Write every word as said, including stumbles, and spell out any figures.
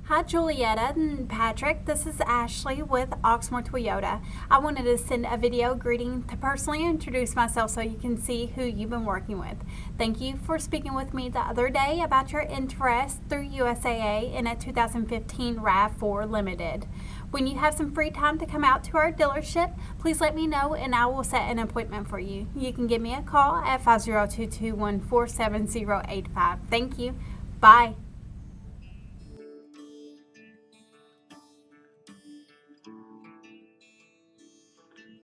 Hi Julietta and Patrick, this is Ashley with Oxmoor Toyota. I wanted to send a video greeting to personally introduce myself so you can see who you've been working with. Thank you for speaking with me the other day about your interest through U S A A in a two thousand fifteen RAV four Limited. When you have some free time to come out to our dealership, please let me know and I will set an appointment for you. You can give me a call at five zero two two, one four seven zero eight five. Thank you. Bye.